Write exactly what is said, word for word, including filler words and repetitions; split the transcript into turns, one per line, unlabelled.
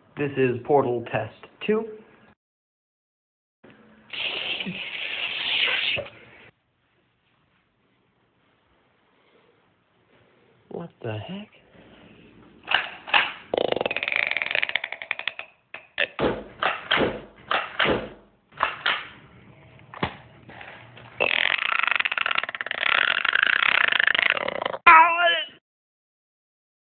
This is Portal Test two. What the heck?